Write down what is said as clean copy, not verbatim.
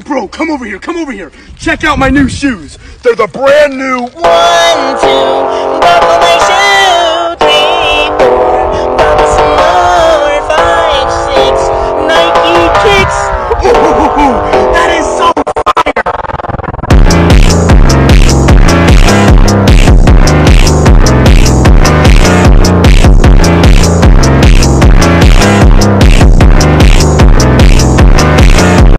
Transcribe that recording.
bro, come over here, come over here. Check out my new shoes. They're the brand new 1, 2, bubble